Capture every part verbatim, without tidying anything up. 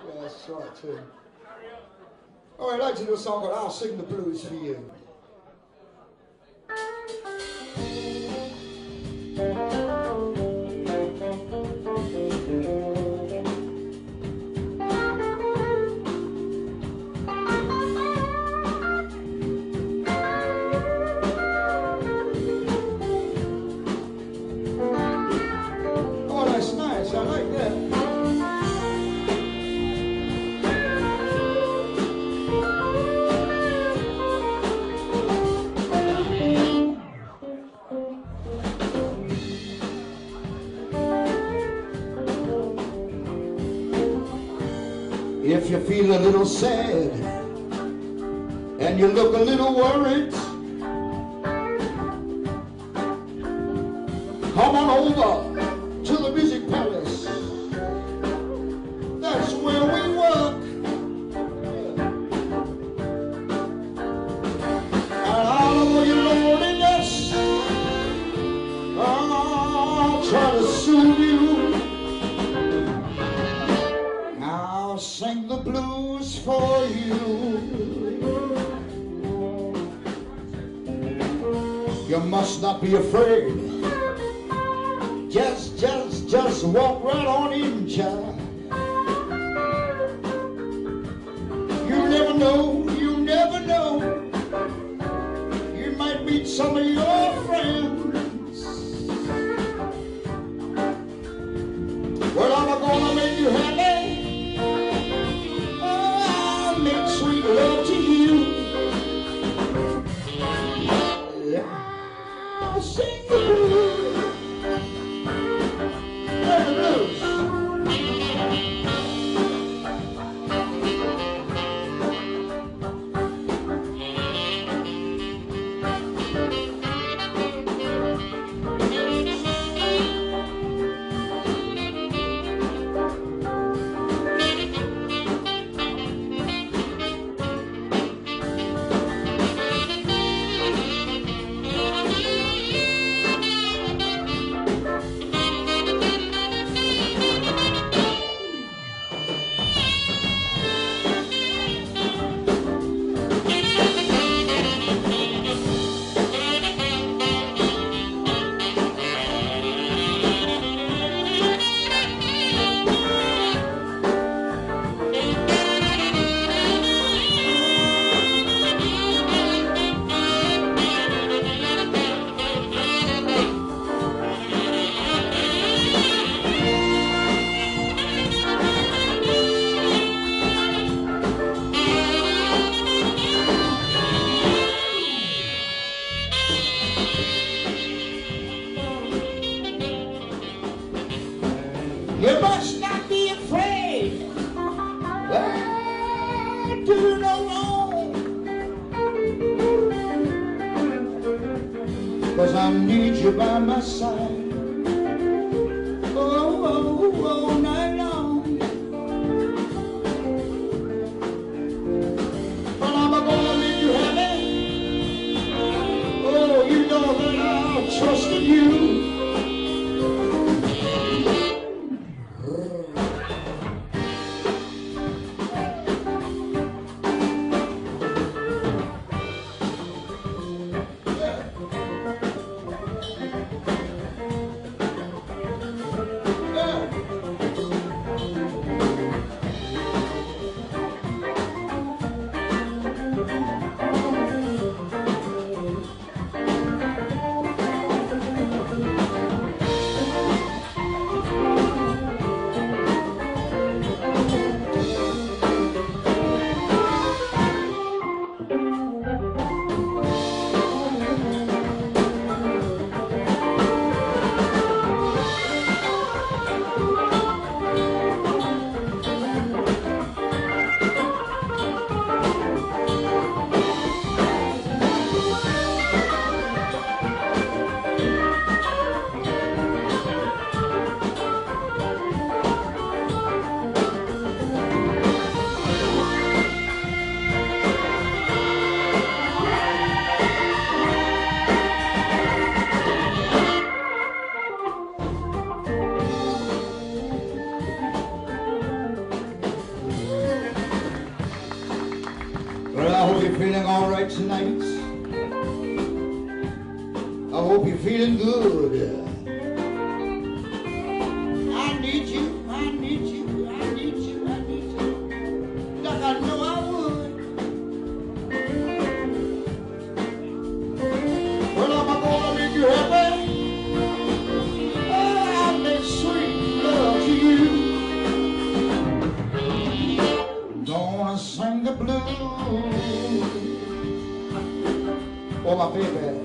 Yeah, that's right too. All right, I'd like to do a song called I'll Sing the Blues for You. Oh, that's nice. I like that. If you feel a little sad and you look a little worried, come on over to the Music Palace. That's where we work. And all of your loneliness, I'll try to soothe you. I'll sing the blues for you. You must not be afraid. Just, just, just walk right on in, child. You never know, you never know. You might meet some of your friends. Well, I'm gonna make you happy. Make sweet love to you. I'll sing the blues. Play the blues. You must not be afraid. Well, do no wrong. 'Cause I need you by my side. Oh, oh, oh, night long. Well, I'm gonna make you happy. Oh, you know that I'll trust in you. you're feeling all right tonight. I hope you're feeling good. I need you, I need you, I need you, I need you, like I know I would. Well, I'm gonna make you happy. Oh, I'll make sweet love to you. Gonna sing the blues. Oh, my baby.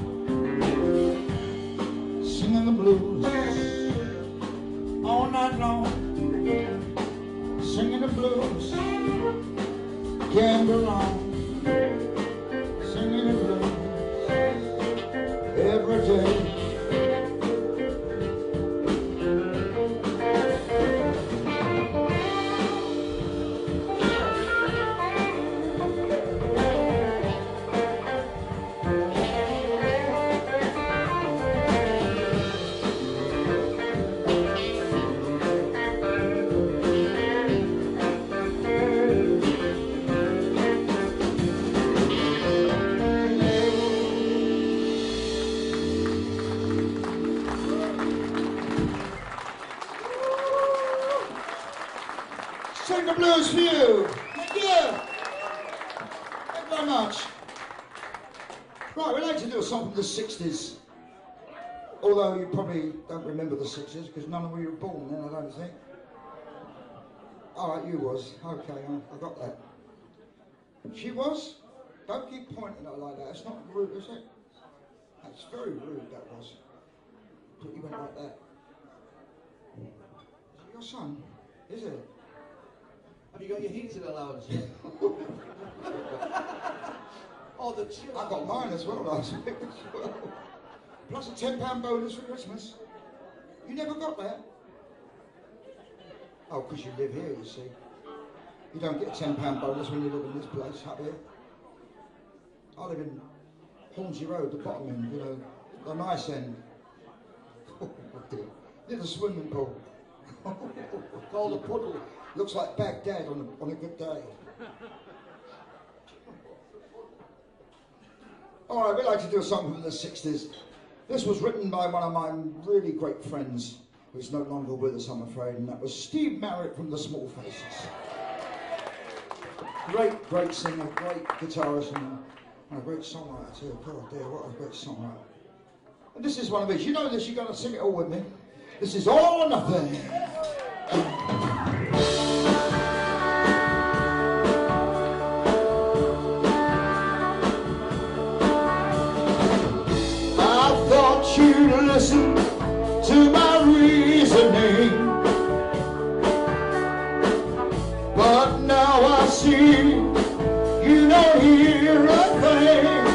Singing the blues all night long, singing the blues, can't go wrong, singing the blues every day. Sing the blues for you. Thank you. Thank you very much. Right, we'd like to do a song from the sixties. Although you probably don't remember the sixties because none of you were born then, I don't think. All right, you was. Okay, I, I got that. She was? Don't keep pointing at her like that. It's not rude, is it? That's very rude, that was. But you went like that. Is it your son? Is it? Have you got your heating allowance yet? Oh, the chill. I got mine as well last week as well. Plus a ten pound bonus for Christmas. You never got that? Oh, because you live here, you see. You don't get a ten pound bonus when you live in this place up here. I live in Hornsey Road, the bottom end, you know, the nice end. Oh, dear. Near the swimming pool. Called a puddle. Looks like Baghdad on a, on a good day. All right, we'd like to do a song from the sixties. This was written by one of my really great friends, who's no longer with us, I'm afraid, and that was Steve Marriott from the Small Faces. Great, great singer, great guitarist, and, and a great songwriter too. God dear, what a great songwriter. And this is one of these. You know this, you're going to sing it all with me. This is All or Nothing. You listen to my reasoning, but now I see you don't hear a thing.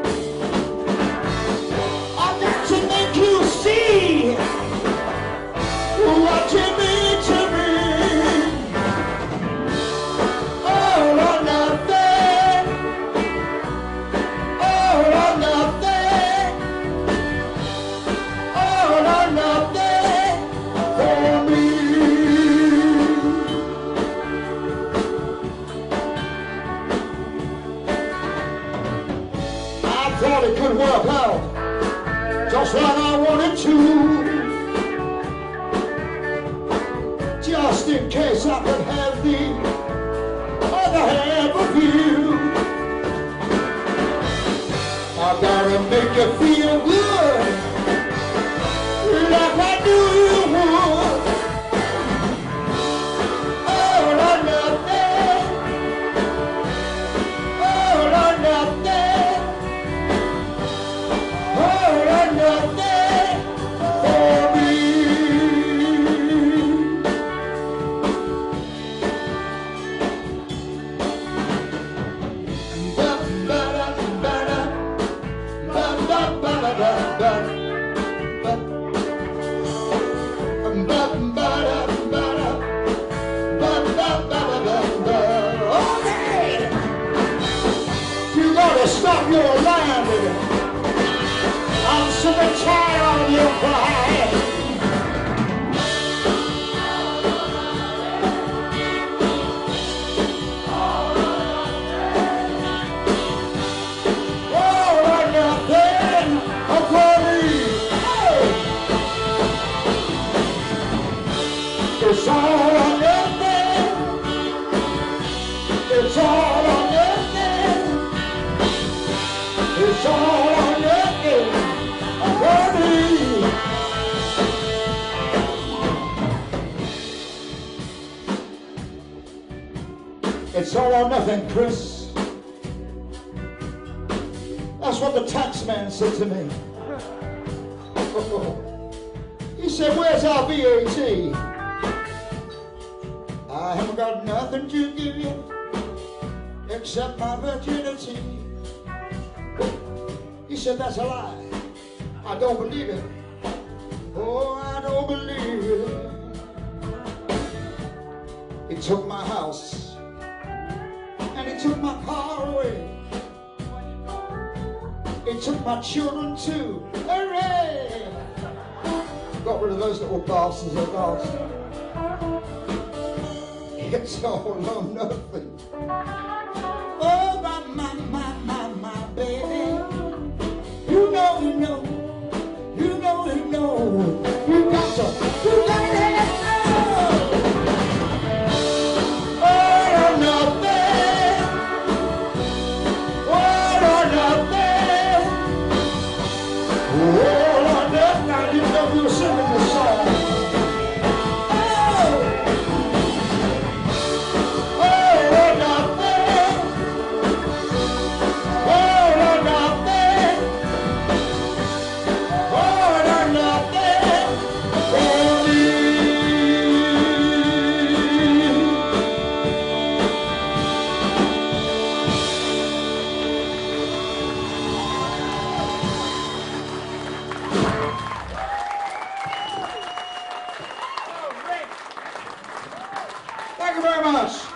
I've got to make you see what you mean to me. All or nothing, all or nothing. It could work out just like I wanted to, just in case I could have the other half of you. I gotta make you feel good, like I knew you would. All or nothing, all or nothing. Nothing for me. Ba ba da ba da ba ba ba da ba ba ba da ba da ba ba ba ba. Okay, you gotta stop your lying. I'm sick and tired of your pride. It's all or nothing, Chris. That's what the tax man said to me. He said, where's our V A T? I haven't got nothing to give you except my virginity. He said, that's a lie. I don't believe it. Oh, I don't believe it. He took my house and he took my car away. He took my children too. Hooray! Got rid of those little bastards at last. It's all or nothing. Oh, my, my, my, my, my baby. You know, you know, you know, you know. You got to, you got to let it go. All or nothing. All or nothing. All or nothing. Now you know we were singing this song. Thank you very much.